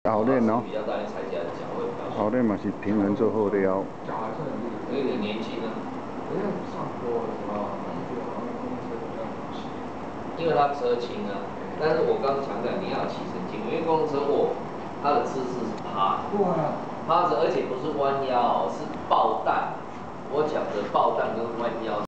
后练哦。 比较大，踩起来脚会比较。 后练嘛是平衡做后料。 脚还是很厉害。 因为你年轻啊。 因为上坡的时候，觉得好像公车比较轻。 因为它车轻啊，但是我刚刚强调你要有骑乘经验，因为公车它的姿势是趴着。 对啊。 趴着，而且不是弯腰，是抱蛋。我讲的抱蛋跟弯腰。